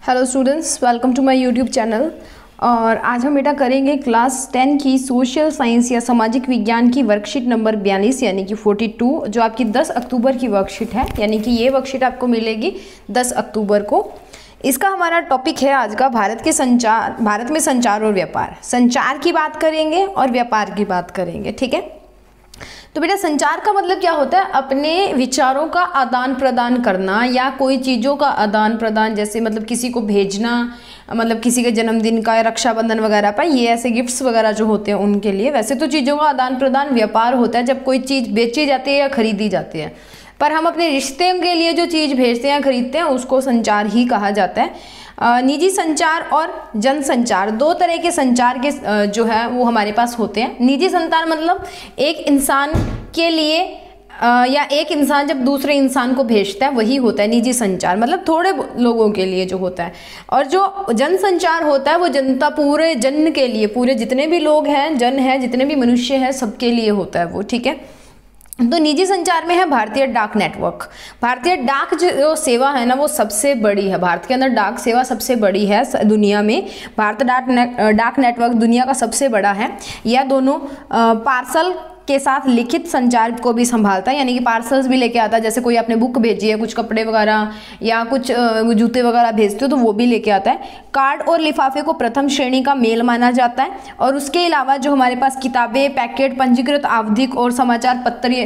Hello students, welcome to my YouTube channel. और आज हम बेटा करेंगे क्लास 10 की सोशल साइंस या सामाजिक विज्ञान की वर्कशीट नंबर 42 यानी कि 42, जो आपकी 10 अक्टूबर की वर्कशीट है। यानी कि ये वर्कशीट आपको मिलेगी 10 अक्टूबर को। इसका हमारा टॉपिक है आज का भारत में संचार और व्यापार। संचार की बात करेंगे और व्यापार की बात करेंगे, ठीक है। तो बेटा संचार का मतलब क्या होता है? अपने विचारों का आदान प्रदान करना या कोई चीज़ों का आदान प्रदान, जैसे मतलब किसी को भेजना, मतलब किसी के जन्मदिन का या रक्षाबंधन वगैरह पर, ये ऐसे गिफ्ट्स वगैरह जो होते हैं उनके लिए। वैसे तो चीज़ों का आदान प्रदान व्यापार होता है जब कोई चीज़ बेची जाती है या खरीदी जाती है, पर हम अपने रिश्ते के लिए जो चीज़ भेजते हैं या खरीदते हैं उसको संचार ही कहा जाता है। निजी संचार और जन संचार, दो तरह के संचार के जो है वो हमारे पास होते हैं। निजी संचार मतलब एक इंसान के लिए या एक इंसान जब दूसरे इंसान को भेजता है वही होता है निजी संचार, मतलब थोड़े लोगों के लिए जो होता है। और जो जन संचार होता है वो जनता, पूरे जन के लिए, पूरे जितने भी लोग हैं, जन हैं, जितने भी मनुष्य हैं, सबके लिए होता है वो, ठीक है। तो निजी संचार में है भारतीय डाक नेटवर्क। भारतीय डाक जो सेवा है ना वो सबसे बड़ी है। भारत के अंदर डाक सेवा सबसे बड़ी है दुनिया में। भारत डाक नेटवर्क दुनिया का सबसे बड़ा है। यह दोनों पार्सल के साथ लिखित संचार को भी संभालता है, यानी कि पार्सल्स भी लेके आता है। जैसे कोई आपने बुक भेजी है, कुछ कपड़े वगैरह या कुछ जूते वगैरह भेजते हो तो वो भी लेके आता है। कार्ड और लिफाफे को प्रथम श्रेणी का मेल माना जाता है। और उसके अलावा जो हमारे पास किताबें, पैकेट, पंजीकृत आवधिक और समाचार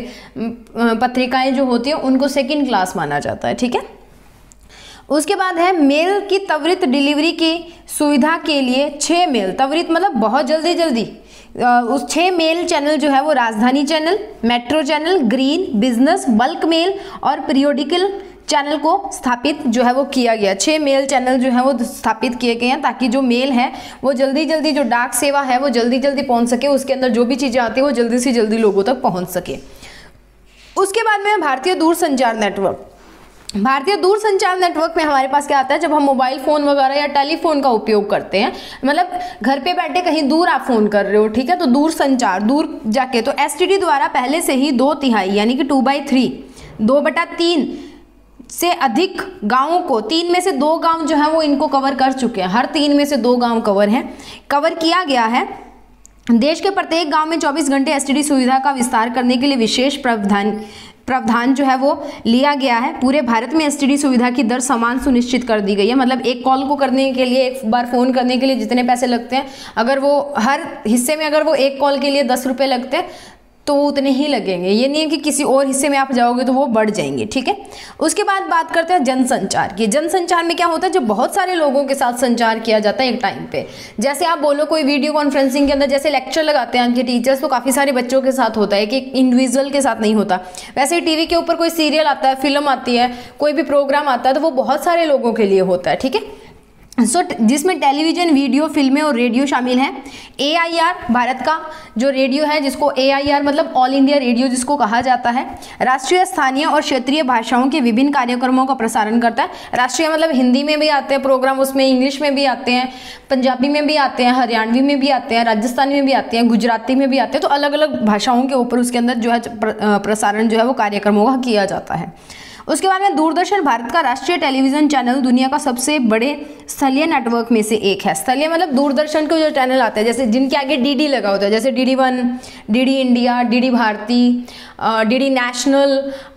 पत्रिकाएं जो होती हैं उनको सेकेंड क्लास माना जाता है, ठीक है। उसके बाद है मेल की त्वरित डिलीवरी की सुविधा के लिए 6 मेल, त्वरित मतलब बहुत जल्दी जल्दी, उस 6 मेल चैनल जो है वो Rajdhani channel, metro channel, green, business, bulk mail और पीरियोडिकल चैनल को स्थापित जो है वो किया गया। 6 मेल चैनल जो है वो स्थापित किए गए हैं ताकि जो मेल है वो जल्दी जल्दी, जो डाक सेवा है वो जल्दी जल्दी पहुंच सके, उसके अंदर जो भी चीज़ें आती है वो जल्दी से जल्दी लोगों तक पहुंच सके। उसके बाद में भारतीय दूरसंचार नेटवर्क। भारतीय दूरसंचार नेटवर्क में हमारे पास क्या आता है? जब हम मोबाइल फ़ोन वगैरह या टेलीफोन का उपयोग करते हैं, मतलब घर पे बैठे कहीं दूर आप फ़ोन कर रहे हो, ठीक है, तो दूर संचार, दूर जाके, तो एसटीडी द्वारा पहले से ही 2/3 यानी कि 2/3, 2/3 से अधिक गाँवों को, 3 में से 2 गाँव जो है वो इनको कवर कर चुके हैं। हर 3 में से 2 गाँव कवर किया गया है। देश के प्रत्येक गाँव में 24 घंटे एसटीडी सुविधा का विस्तार करने के लिए विशेष प्रावधान जो है वो लिया गया है। पूरे भारत में एसटीडी सुविधा की दर समान सुनिश्चित कर दी गई है। मतलब एक कॉल को करने के लिए, एक बार फ़ोन करने के लिए जितने पैसे लगते हैं, अगर वो हर हिस्से में अगर वो एक कॉल के लिए 10 रुपये लगते हैं तो वो उतने ही लगेंगे। ये नहीं है कि किसी और हिस्से में आप जाओगे तो वो बढ़ जाएंगे, ठीक है। उसके बाद बात करते हैं जनसंचार की। जनसंचार में क्या होता है? जब बहुत सारे लोगों के साथ संचार किया जाता है एक टाइम पे। जैसे आप बोलो कोई वीडियो कॉन्फ्रेंसिंग के अंदर जैसे लेक्चर लगाते हैं उनके टीचर्स, तो काफ़ी सारे बच्चों के साथ होता है, कि एक इंडिविजुअल के साथ नहीं होता। वैसे ही टीवी के ऊपर कोई सीरियल आता है, फिल्म आती है, कोई भी प्रोग्राम आता है, तो वो बहुत सारे लोगों के लिए होता है, ठीक है। जिसमें टेलीविजन, वीडियो, फिल्में और रेडियो शामिल हैं। AIR भारत का जो रेडियो है, जिसको AIR मतलब ऑल इंडिया रेडियो जिसको कहा जाता है, राष्ट्रीय, स्थानीय और क्षेत्रीय भाषाओं के विभिन्न कार्यक्रमों का प्रसारण करता है। राष्ट्रीय मतलब हिंदी में भी आते हैं प्रोग्राम, उसमें इंग्लिश में भी आते हैं, पंजाबी में भी आते हैं, हरियाणवी में भी आते हैं, राजस्थानी में भी आते हैं, गुजराती में भी आते हैं। तो अलग अलग भाषाओं के ऊपर उसके अंदर जो है प्रसारण जो है वो कार्यक्रमों का किया जाता है। उसके बाद में दूरदर्शन भारत का राष्ट्रीय टेलीविज़न चैनल, दुनिया का सबसे बड़े स्थलीय नेटवर्क में से एक है। स्थलीय मतलब दूरदर्शन के जो चैनल आते हैं, जैसे जिनके आगे DD लगा होता है, जैसे DD1, DD India, DD Bharati, DD national,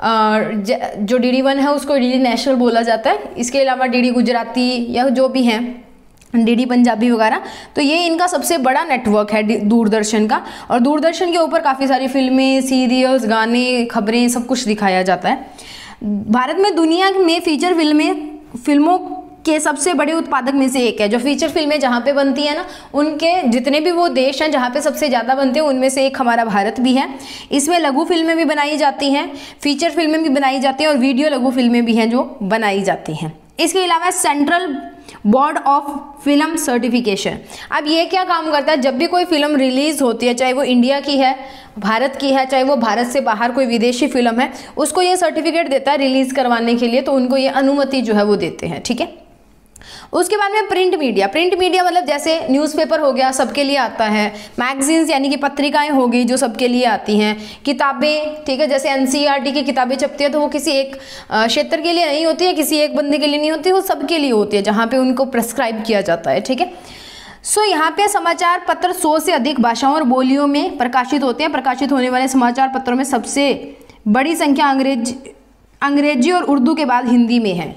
जो DD1 है उसको DD नेशनल बोला जाता है। इसके अलावा DD गुजराती या जो भी हैं, DD पंजाबी वगैरह, तो ये इनका सबसे बड़ा नेटवर्क है दूरदर्शन का। और दूरदर्शन के ऊपर काफ़ी सारी फिल्में, सीरियल्स, गाने, खबरें, सब कुछ दिखाया जाता है। भारत में दुनिया में फीचर फिल्मों के सबसे बड़े उत्पादक में से एक है। जो फीचर फिल्में जहाँ पे बनती है ना, उनके जितने भी वो देश हैं जहाँ पे सबसे ज़्यादा बनते हैं उनमें से एक हमारा भारत भी है। इसमें लघु फिल्में भी बनाई जाती हैं, फीचर फिल्में भी बनाई जाती हैं और वीडियो लघु फिल्में भी हैं जो बनाई जाती हैं। इसके अलावा central board of film certification, अब ये क्या काम करता है? जब भी कोई फिल्म रिलीज होती है, चाहे वो इंडिया की है, भारत की है, चाहे वो भारत से बाहर कोई विदेशी फिल्म है, उसको ये सर्टिफिकेट देता है रिलीज करवाने के लिए, तो उनको ये अनुमति जो है वो देते हैं, ठीक है। उसके बाद में प्रिंट मीडिया मतलब जैसे न्यूज़पेपर हो गया, सबके लिए आता है। मैगजीन्स यानी कि पत्रिकाएं हो गई जो सबके लिए आती हैं। किताबें, ठीक है, जैसे एनसीईआरटी की किताबें छपती है तो वो किसी एक क्षेत्र के लिए नहीं होती है, किसी एक बंदे के लिए नहीं होती, वो सबके लिए होती है जहाँ पे उनको प्रेस्क्राइब किया जाता है, ठीक है। सो यहाँ पे समाचार पत्र 100 से अधिक भाषाओं और बोलियों में प्रकाशित होते हैं। प्रकाशित होने वाले समाचार पत्रों में सबसे बड़ी संख्या अंग्रेजी और उर्दू के बाद हिंदी में है।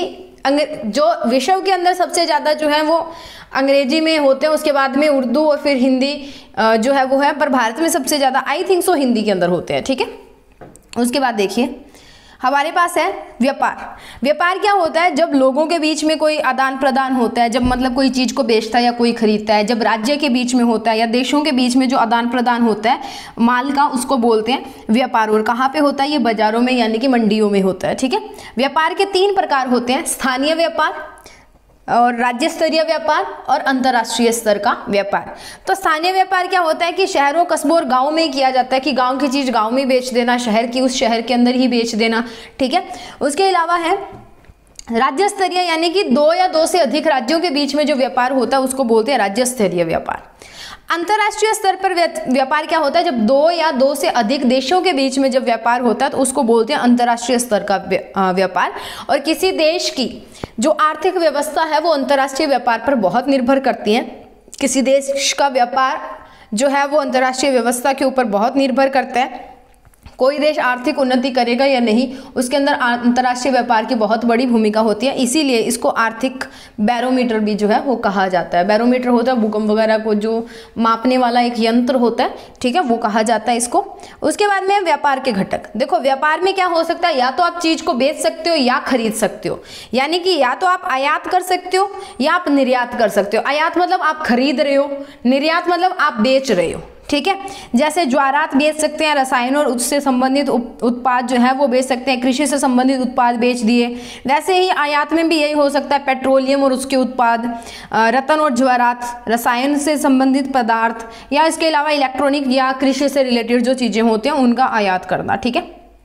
जो विश्व के अंदर सबसे ज़्यादा जो है वो अंग्रेजी में होते हैं, उसके बाद में उर्दू और फिर हिंदी जो है वो है, पर भारत में सबसे ज़्यादा आई थिंक सो हिंदी के अंदर होते हैं, ठीक है। उसके बाद देखिए हमारे पास है व्यापार क्या होता है? जब लोगों के बीच में कोई आदान प्रदान होता है, जब मतलब कोई चीज़ को बेचता है या कोई खरीदता है, जब राज्य के बीच में होता है या देशों के बीच में जो आदान प्रदान होता है माल का, उसको बोलते हैं व्यापार। और कहाँ पे होता है? ये बाजारों में यानी कि मंडियों में होता है, ठीक है। व्यापार के 3 प्रकार होते हैं, स्थानीय व्यापार और राज्य स्तरीय व्यापार और अंतर्राष्ट्रीय स्तर का व्यापार। तो स्थानीय व्यापार क्या होता है कि शहरों, कस्बों और गाँव में किया जाता है कि गाँव की चीज़ गाँव में बेच देना, शहर की उस शहर के अंदर ही बेच देना, ठीक है। उसके अलावा है राज्य स्तरीय यानी कि 2 या 2 से अधिक राज्यों के बीच में जो व्यापार होता है उसको बोलते हैं राज्य स्तरीय व्यापार। अंतर्राष्ट्रीय स्तर पर व्यापार क्या होता है? जब 2 या 2 से अधिक देशों के बीच में जब व्यापार होता है तो उसको बोलते हैं अंतर्राष्ट्रीय स्तर का व्यापार। और किसी देश की जो आर्थिक व्यवस्था है वो अंतर्राष्ट्रीय व्यापार पर बहुत निर्भर करती है। किसी देश का व्यापार जो है वो अंतर्राष्ट्रीय व्यवस्था के ऊपर बहुत निर्भर करता है। कोई देश आर्थिक उन्नति करेगा या नहीं, उसके अंदर अंतर्राष्ट्रीय व्यापार की बहुत बड़ी भूमिका होती है। इसीलिए इसको आर्थिक बैरोमीटर भी जो है वो कहा जाता है। बैरोमीटर होता है भूकंप वगैरह को जो मापने वाला एक यंत्र होता है, ठीक है, वो कहा जाता है इसको। उसके बाद में व्यापार के घटक। देखो व्यापार में क्या हो सकता है, या तो आप चीज़ को बेच सकते हो या खरीद सकते हो, यानी कि या तो आप आयात कर सकते हो या आप निर्यात कर सकते हो। आयात मतलब आप खरीद रहे हो, निर्यात मतलब आप बेच रहे हो, ठीक है। जैसे ज्वारात बेच सकते हैं, रसायन और उससे संबंधित उत्पाद जो है वो बेच सकते हैं, कृषि से संबंधित उत्पाद बेच दिए। वैसे ही आयात में भी यही हो सकता है, पेट्रोलियम और उसके उत्पाद, रत्न और ज्वारात, रसायन से संबंधित पदार्थ, या इसके अलावा इलेक्ट्रॉनिक या कृषि से रिलेटेड जो चीज़ें होती हैं उनका आयात करना, ठीक है।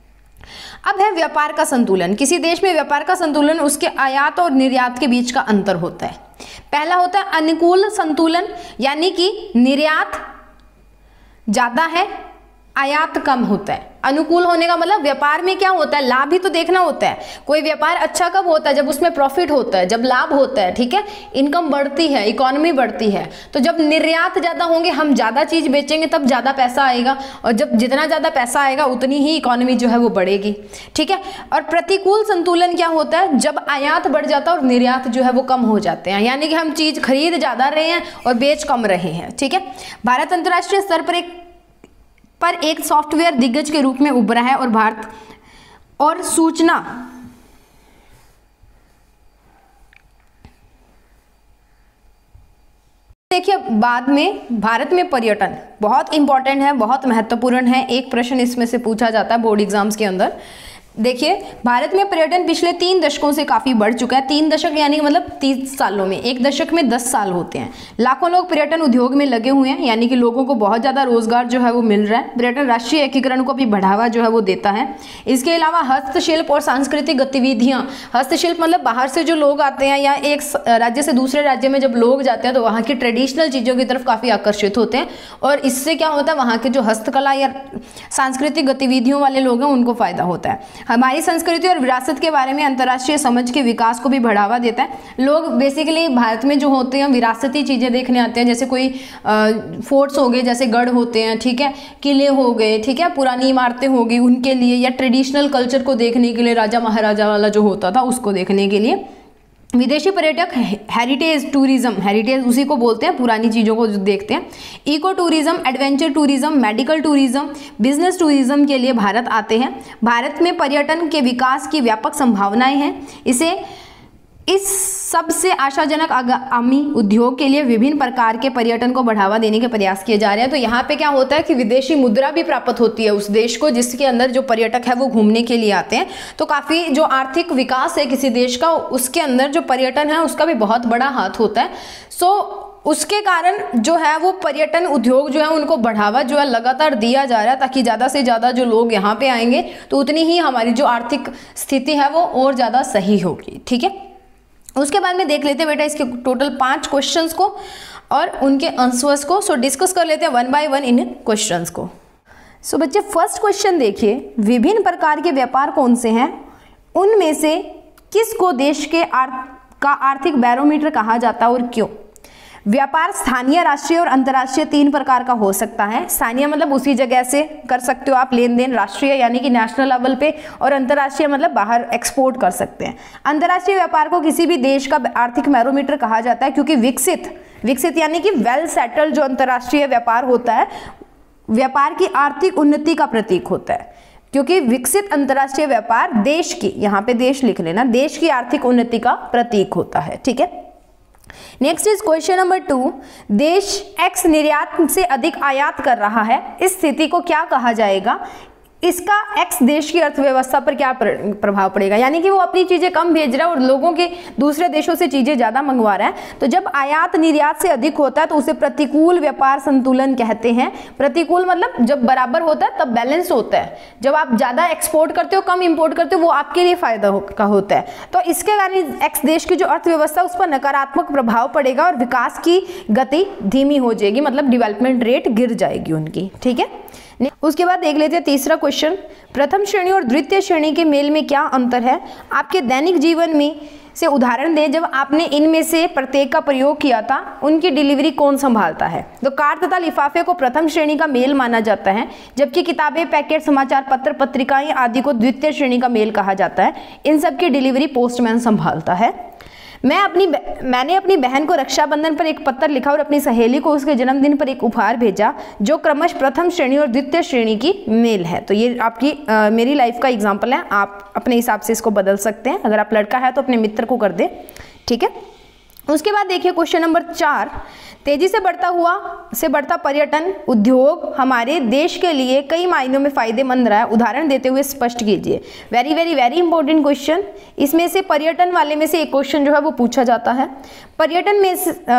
अब है व्यापार का संतुलन। किसी देश में व्यापार का संतुलन उसके आयात और निर्यात के बीच का अंतर होता है। पहला होता है अनुकूल संतुलन, यानी कि निर्यात ज़्यादा है, आयात कम होता है। अनुकूल होने का मतलब व्यापार में क्या होता है, लाभ ही तो देखना होता है। कोई व्यापार अच्छा कब होता है? जब उसमें प्रॉफिट होता है, जब लाभ होता है, ठीक है, इनकम बढ़ती है, इकोनॉमी बढ़ती है। तो जब निर्यात ज़्यादा होंगे, हम ज़्यादा चीज़ बेचेंगे तब ज़्यादा पैसा आएगा, और जब जितना ज़्यादा पैसा आएगा उतनी ही इकोनॉमी जो है वो बढ़ेगी, ठीक है। और प्रतिकूल संतुलन क्या होता है? जब आयात बढ़ जाता है और निर्यात जो है वो कम हो जाते हैं, यानी कि हम चीज़ खरीद ज़्यादा रहे हैं और बेच कम रहे हैं, ठीक है। भारत अंतर्राष्ट्रीय स्तर पर एक सॉफ्टवेयर दिग्गज के रूप में उभरा है और भारत और सूचना देखिए बाद में भारत में पर्यटन बहुत इंपॉर्टेंट है, बहुत महत्वपूर्ण है। एक प्रश्न इसमें से पूछा जाता है बोर्ड एग्जाम्स के अंदर। देखिए भारत में पर्यटन पिछले 3 दशकों से काफ़ी बढ़ चुका है। 3 दशक यानी मतलब 30 सालों में, एक दशक में 10 साल होते हैं। लाखों लोग पर्यटन उद्योग में लगे हुए हैं, यानी कि लोगों को बहुत ज़्यादा रोजगार जो है वो मिल रहा है। पर्यटन राष्ट्रीय एकीकरण को भी बढ़ावा जो है वो देता है। इसके अलावा हस्तशिल्प और सांस्कृतिक गतिविधियाँ, हस्तशिल्प मतलब बाहर से जो लोग आते हैं या एक राज्य से दूसरे राज्य में जब लोग जाते हैं तो वहाँ की ट्रेडिशनल चीज़ों की तरफ काफ़ी आकर्षित होते हैं, और इससे क्या होता है वहाँ के जो हस्तकला या सांस्कृतिक गतिविधियों वाले लोग हैं उनको फ़ायदा होता है। हमारी संस्कृति और विरासत के बारे में अंतर्राष्ट्रीय समझ के विकास को भी बढ़ावा देता है। लोग बेसिकली भारत में जो होते हैं विरासती चीज़ें देखने आते हैं, जैसे कोई फोर्ट्स हो गए, जैसे गढ़ होते हैं, ठीक है, किले हो गए, ठीक है, पुरानी इमारतें हो गई उनके लिए, या ट्रेडिशनल कल्चर को देखने के लिए, राजा महाराजा वाला जो होता था उसको देखने के लिए। विदेशी पर्यटक हेरिटेज टूरिज्म, हेरिटेज उसी को बोलते हैं, पुरानी चीज़ों को जो देखते हैं। Eco tourism, adventure tourism, medical tourism, business tourism के लिए भारत आते हैं। भारत में पर्यटन के विकास की व्यापक संभावनाएं हैं। इस सबसे आशाजनक आगामी उद्योग के लिए विभिन्न प्रकार के पर्यटन को बढ़ावा देने के प्रयास किए जा रहे हैं। तो यहाँ पे क्या होता है कि विदेशी मुद्रा भी प्राप्त होती है उस देश को जिसके अंदर जो पर्यटक है वो घूमने के लिए आते हैं। तो काफ़ी जो आर्थिक विकास है किसी देश का, उसके अंदर जो पर्यटन है उसका भी बहुत बड़ा हाथ होता है। उसके कारण जो है वो पर्यटन उद्योग जो है उनको बढ़ावा जो है लगातार दिया जा रहा है, ताकि ज़्यादा से ज़्यादा जो लोग यहाँ पे आएंगे तो उतनी ही हमारी जो आर्थिक स्थिति है वो और ज़्यादा सही होगी, ठीक है। उसके बाद में देख लेते हैं बेटा इसके टोटल 5 क्वेश्चंस को और उनके आंसर्स को। सो डिस्कस कर लेते हैं वन बाय वन इन क्वेश्चंस को। सो बच्चे फर्स्ट क्वेश्चन देखिए, विभिन्न प्रकार के व्यापार कौन से हैं, उनमें से किसको देश के आर्थिक बैरोमीटर कहा जाता है और क्यों। व्यापार स्थानीय, राष्ट्रीय और अंतर्राष्ट्रीय 3 प्रकार का हो सकता है। स्थानीय मतलब उसी जगह से कर सकते हो आप लेन देन, राष्ट्रीय यानी कि नेशनल लेवल पे, और अंतर्राष्ट्रीय मतलब बाहर एक्सपोर्ट कर सकते हैं। अंतर्राष्ट्रीय व्यापार को किसी भी देश का आर्थिक बैरोमीटर कहा जाता है क्योंकि विकसित यानी कि वेल सेटल्ड जो अंतर्राष्ट्रीय व्यापार होता है व्यापार की आर्थिक उन्नति का प्रतीक होता है, क्योंकि विकसित अंतर्राष्ट्रीय व्यापार देश की, यहाँ पे देश लिख लेना, देश की आर्थिक उन्नति का प्रतीक होता है। ठीक है, नेक्स्ट इज क्वेश्चन नंबर 2, देश एक्स निर्यात से अधिक आयात कर रहा है, इस स्थिति को क्या कहा जाएगा, इसका एक्स देश की अर्थव्यवस्था पर क्या प्रभाव पड़ेगा। यानी कि वो अपनी चीजें कम भेज रहा है और लोगों के दूसरे देशों से चीजें ज्यादा मंगवा रहा है। तो जब आयात निर्यात से अधिक होता है तो उसे प्रतिकूल व्यापार संतुलन कहते हैं। प्रतिकूल मतलब जब बराबर होता है तब बैलेंस होता है, जब आप ज्यादा एक्सपोर्ट करते हो कम इंपोर्ट करते हो वो आपके लिए फायदा का होता है। तो इसके कारण एक्स देश की जो अर्थव्यवस्था उस पर नकारात्मक प्रभाव पड़ेगा और विकास की गति धीमी हो जाएगी, मतलब डेवलपमेंट रेट गिर जाएगी उनकी। ठीक है, उसके बाद देख लेते हैं तीसरा क्वेश्चन, प्रथम श्रेणी और द्वितीय श्रेणी के मेल में क्या अंतर है, आपके दैनिक जीवन में से उदाहरण दें जब आपने इनमें से प्रत्येक का प्रयोग किया था, उनकी डिलीवरी कौन संभालता है। तो कार्ड तथा लिफाफे को प्रथम श्रेणी का मेल माना जाता है, जबकि किताबें, पैकेट, समाचार पत्र, पत्रिकाएं आदि को द्वितीय श्रेणी का मेल कहा जाता है। इन सब की डिलीवरी पोस्टमैन संभालता है। मैंने अपनी बहन को रक्षाबंधन पर एक पत्र लिखा और अपनी सहेली को उसके जन्मदिन पर एक उपहार भेजा जो क्रमश प्रथम श्रेणी और द्वितीय श्रेणी की मेल है। तो ये आपकी मेरी लाइफ का एग्जाम्पल है, आप अपने हिसाब से इसको बदल सकते हैं। अगर आप लड़का है तो अपने मित्र को कर दे। ठीक है, उसके बाद देखिए क्वेश्चन नंबर 4, तेजी से बढ़ता पर्यटन उद्योग हमारे देश के लिए कई मायनों में फायदेमंद रहा है, उदाहरण देते हुए स्पष्ट कीजिए। Very very very important question. इसमें से पर्यटन वाले में से एक क्वेश्चन जो है वो पूछा जाता है। पर्यटन में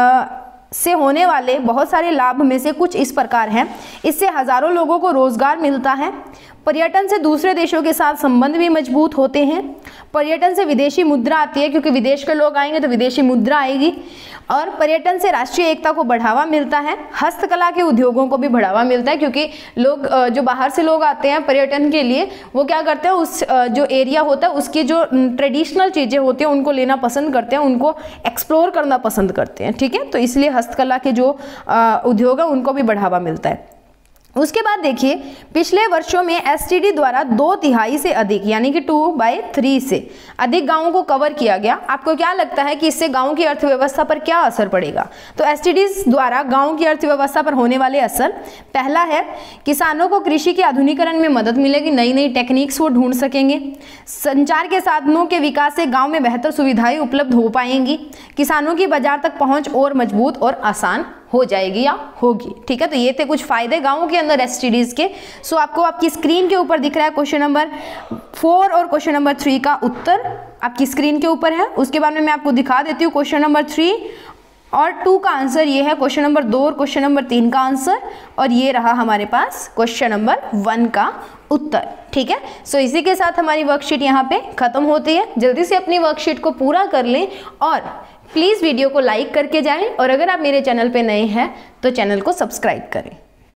से होने वाले बहुत सारे लाभ में से कुछ इस प्रकार हैं। इससे हजारों लोगों को रोजगार मिलता है। पर्यटन से दूसरे देशों के साथ संबंध भी मजबूत होते हैं। पर्यटन से विदेशी मुद्रा आती है, क्योंकि विदेश के लोग आएंगे तो विदेशी मुद्रा आएगी। और पर्यटन से राष्ट्रीय एकता को बढ़ावा मिलता है। हस्तकला के उद्योगों को भी बढ़ावा मिलता है, क्योंकि लोग जो बाहर से लोग आते हैं पर्यटन के लिए वो क्या करते हैं, उस जो एरिया होता है उसकी जो ट्रेडिशनल चीज़ें होती हैं उनको लेना पसंद करते हैं, उनको एक्सप्लोर करना पसंद करते हैं। ठीक है, तो इसलिए हस्तकला के जो उद्योग है उनको भी बढ़ावा मिलता है। उसके बाद देखिए पिछले वर्षों में एसटीडी द्वारा 2/3 से अधिक यानी कि 2/3 से अधिक गांवों को कवर किया गया। आपको क्या लगता है कि इससे गांव की अर्थव्यवस्था पर क्या असर पड़ेगा। तो एसटीडी द्वारा गांव की अर्थव्यवस्था पर होने वाले असर, पहला है किसानों को कृषि के आधुनिकीकरण में मदद मिलेगी, नई नई टेक्निक्स वो ढूंढ सकेंगे। संचार के साधनों के विकास से गाँव में बेहतर सुविधाएं उपलब्ध हो पाएंगी। किसानों की बाजार तक पहुँच और मजबूत और आसान हो जाएगी या होगी। ठीक है, तो ये थे कुछ फायदे गांवों के अंदर एसटीडीज के। सो आपको आपकी स्क्रीन के ऊपर दिख रहा है क्वेश्चन नंबर 4 और क्वेश्चन नंबर 3 का उत्तर आपकी स्क्रीन के ऊपर है। उसके बाद में मैं आपको दिखा देती हूँ क्वेश्चन नंबर 3 और 2 का आंसर ये है, क्वेश्चन नंबर 2 और क्वेश्चन नंबर 3 का आंसर, और ये रहा हमारे पास क्वेश्चन नंबर 1 का उत्तर। ठीक है, सो इसी के साथ हमारी वर्कशीट यहाँ पे खत्म होती है। जल्दी से अपनी वर्कशीट को पूरा कर लें और प्लीज़ वीडियो को लाइक करके जाएं, और अगर आप मेरे चैनल पे नए हैं तो चैनल को सब्सक्राइब करें।